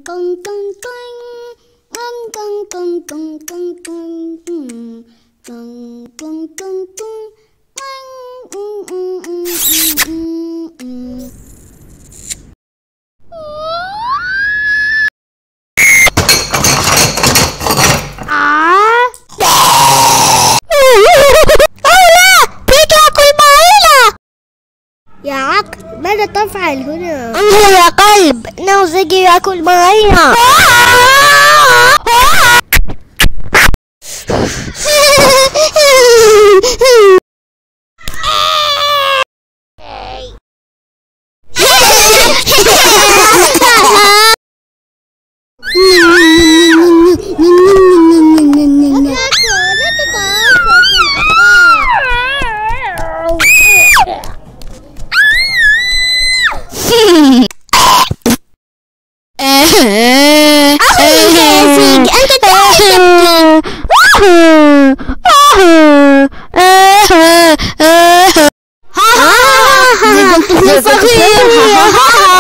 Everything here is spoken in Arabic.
يا عقل، ماذا تفعل هنا؟ انظر يا قلب، إنه زجي يأكل معينا. أنت